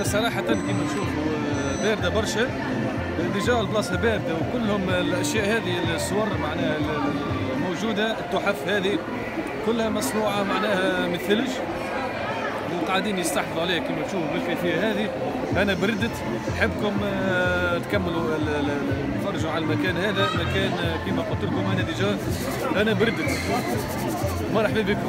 صراحة كما تشوفوا باردة برشا، ديجا البلاصة باردة وكلهم الأشياء هذه الصور معناها الموجودة التحف هذه كلها مصنوعة معناها من الثلج وقاعدين يستحفظوا عليها كما تشوفوا بالكيفية هذه. أنا بردت، نحبكم تكملوا تفرجوا على المكان هذا، مكان كما قلت لكم أنا ديجا أنا بردت. مرحبا بكم.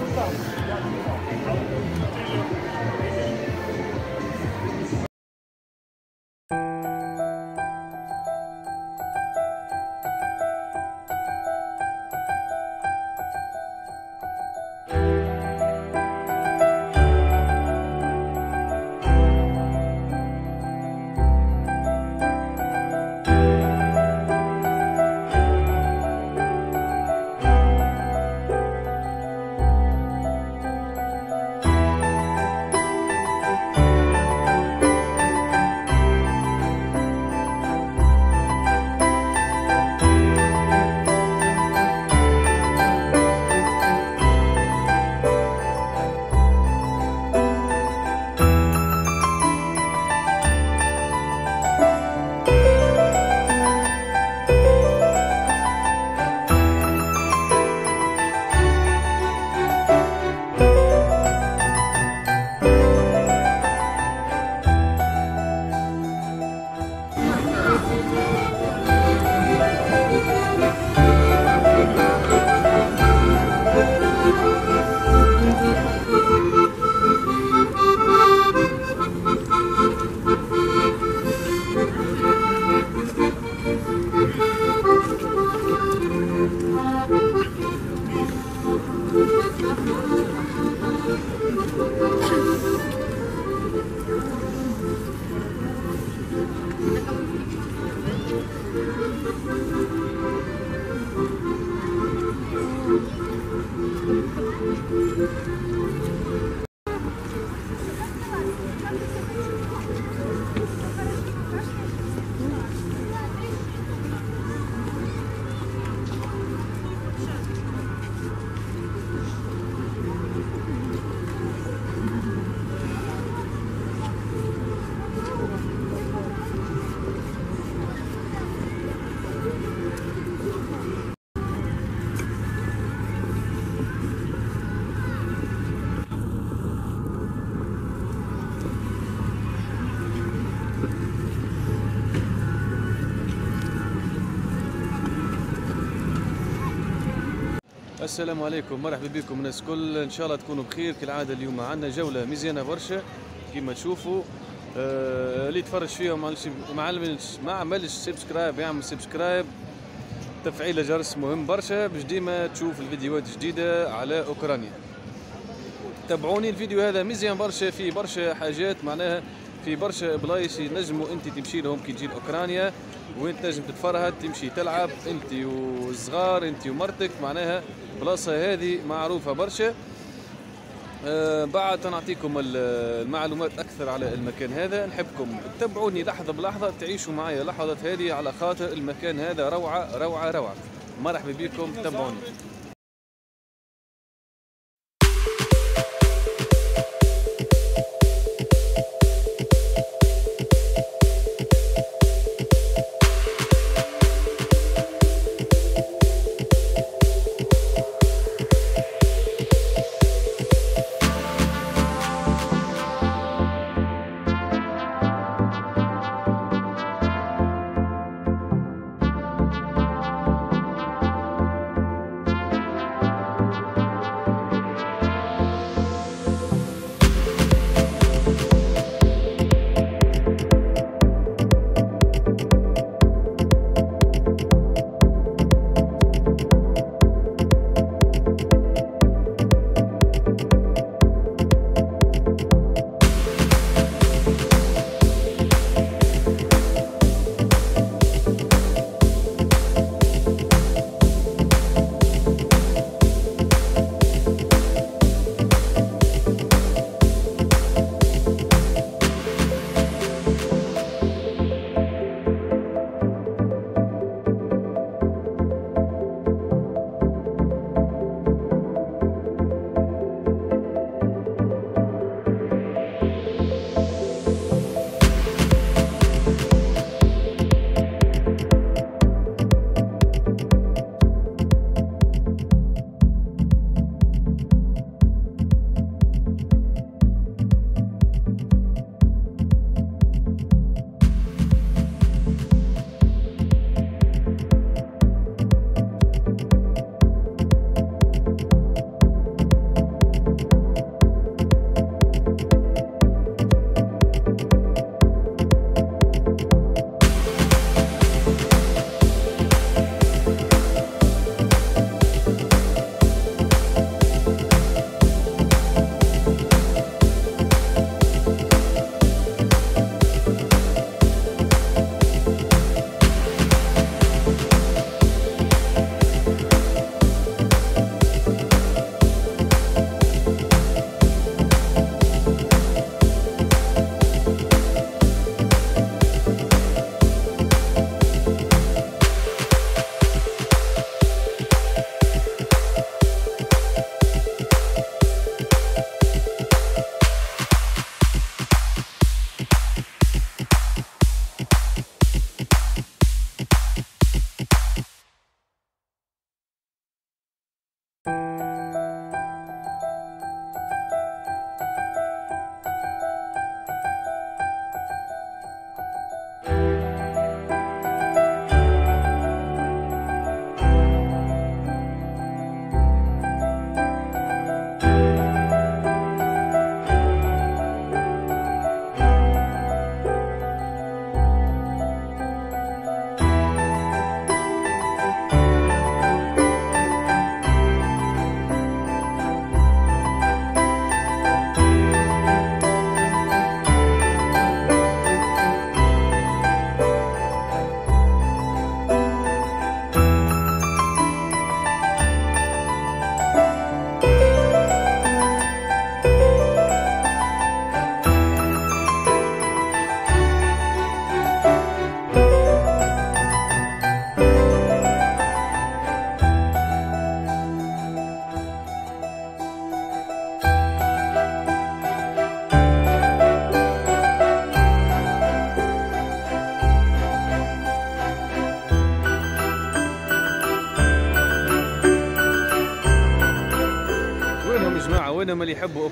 السلام عليكم، مرحبا بكم الناس الكل، ان شاء الله تكونوا بخير. كالعاده اليوم عندنا جوله مزيانه برشا كما تشوفوا. اللي يتفرج فيها ما عملش سبسكرايب يعمل سبسكرايب، تفعيل الجرس مهم برشا باش ديما تشوف الفيديوهات جديده على اوكرانيا. تابعوني، الفيديو هذا مزيان برشا، فيه برشا حاجات معناها في برشا بلايص نجموا انت تمشي لهم كي تجي لاوكرانيا، وين تنجم تتفرهد تمشي تلعب انت والصغار انت ومرتك، معناها بلاصه هذه معروفه برشا. بعد نعطيكم المعلومات اكثر على المكان هذا. نحبكم تتبعوني لحظه بلحظه، تعيشوا معايا لحظات هذه على خاطر المكان هذا روعه روعه روعه. مرحبا بكم، تابعوني.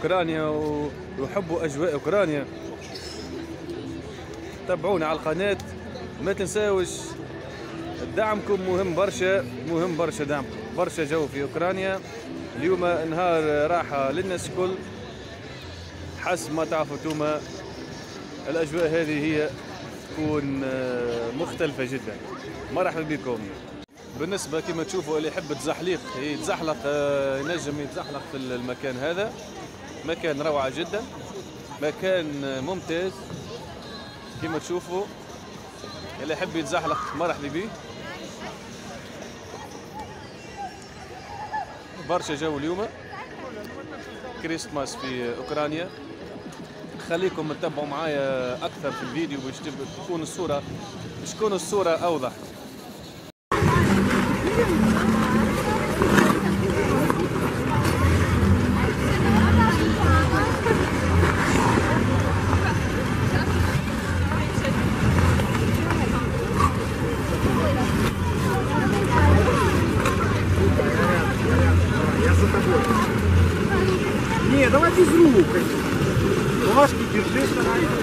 اوكرانيا ويحبوا اجواء اوكرانيا تابعونا على القناه. ما تنساوش دعمكم مهم برشا، مهم برشا دعمكم. برشا جو في اوكرانيا اليوم نهار راحه للناس الكل، حسب ما تعرفوا انتوما الاجواء هذه هي تكون مختلفه جدا. مرحبا بكم. بالنسبه كما تشوفوا اللي يحب التزحليق يتزحلق ينجم يتزحلق في المكان هذا، مكان روعه جدا، مكان ممتاز كما تشوفوا. اللي يحب يتزحلق مرحبا به. برشا جو اليوم كريسماس في اوكرانيا. خليكم تتبعوا معايا اكثر في الفيديو باش تكون الصوره اوضح. Не, давай без рук. Ложки держи, старайся.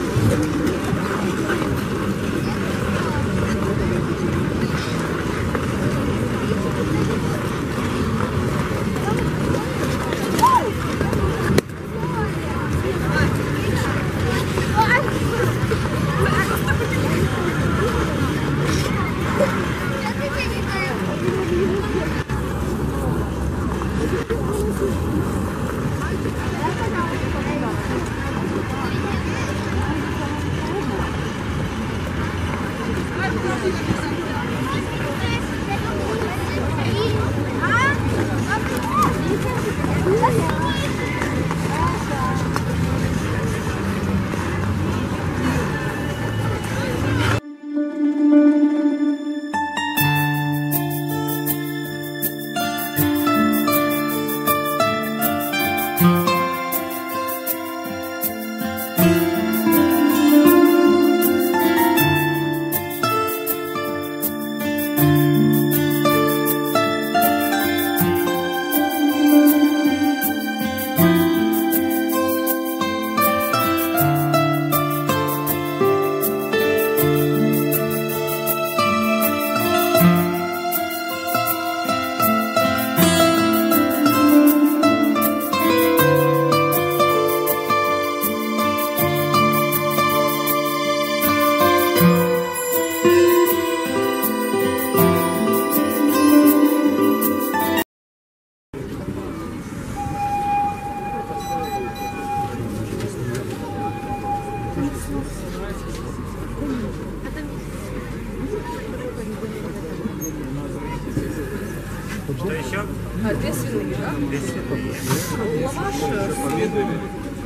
Что еще? Две свиные, да? Две свиные. Лаваш с свининой.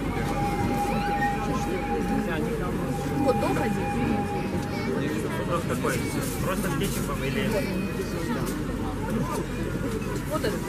Хот-дог один. Хот-дог какой? Просто с кетчупом или... Вот этот.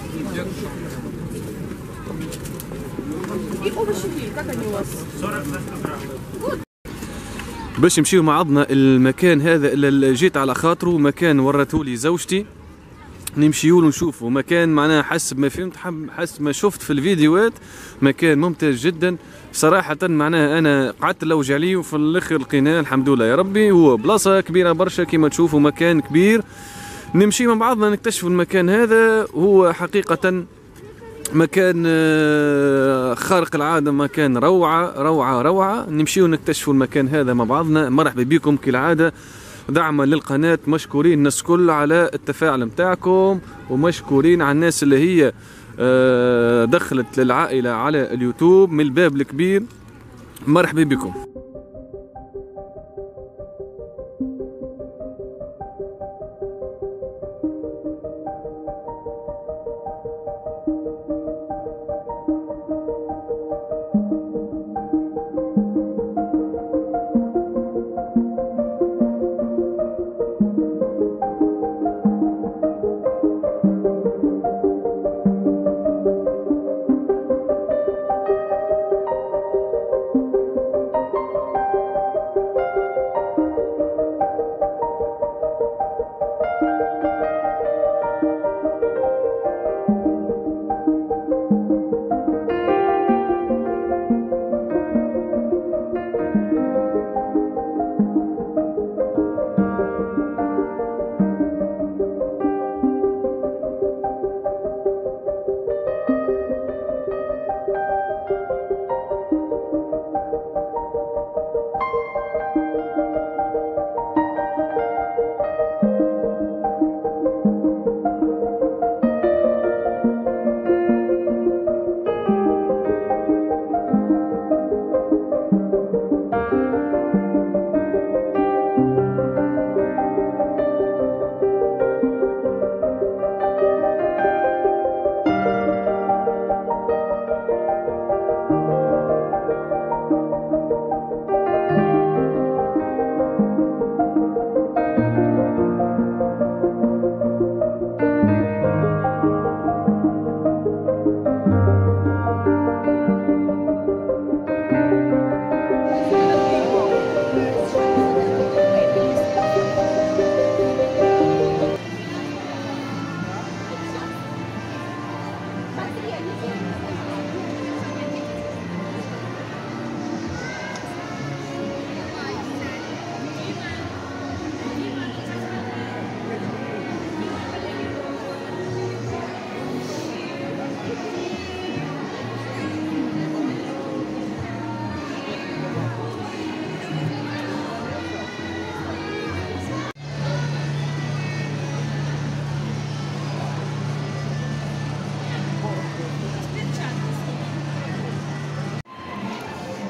И овощи фри, как они у вас? 40 за 100 грамм. باش نمشيو مع بعضنا المكان هذا اللي جيت على خاطره، مكان ورثولي زوجتي نمشيو له نشوفوا. مكان معناها حسب ما فهمت حسب ما شفت في الفيديوهات مكان ممتاز جدا صراحة. معناها انا قعدت نلوج عليه وفي الاخر لقيناه الحمد لله يا ربي. هو بلاصة كبيرة برشا كما تشوفوا، مكان كبير. نمشي مع بعضنا نكتشفوا المكان هذا. هو حقيقة مكان خارق العادة، مكان روعة روعة روعة. نمشيو نكتشفوا المكان هذا مع بعضنا. مرحبا بكم كالعادة، دعما للقناة. مشكورين الناس كل على التفاعل متاعكم، ومشكورين على الناس اللي هي دخلت للعائلة على اليوتيوب من الباب الكبير. مرحبا بكم.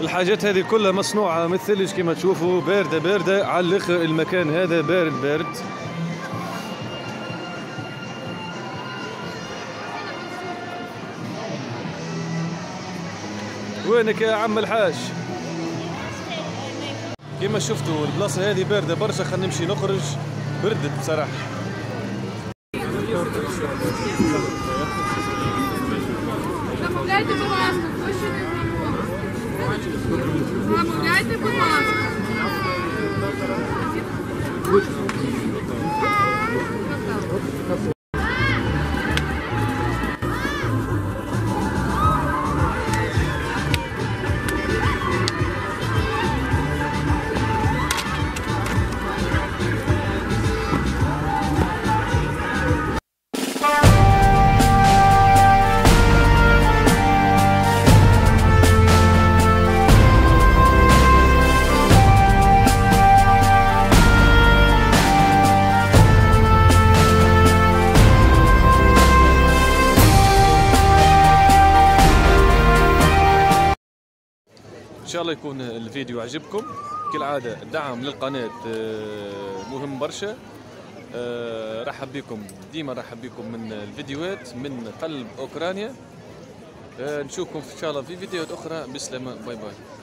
الحاجات هذه كلها مصنوعة من الثلج كما تشوفوا، باردة باردة على الاخر، المكان هذا بارد بارد. وينك يا عم الحاج؟ كما شفتوا البلاصة هذه باردة برشا، خلينا نمشي نخرج، بردت بصراحة. Замовляйте, будь ласка, хто ще не замовив. Замовляйте, будь ласка. ان شاء الله يكون الفيديو عجبكم. كالعاده الدعم للقناه مهم برشا. رحب بكم ديما، رحب بكم من الفيديوهات من قلب اوكرانيا. نشوفكم ان شاء الله في فيديوهات اخرى. بسلامه، باي باي.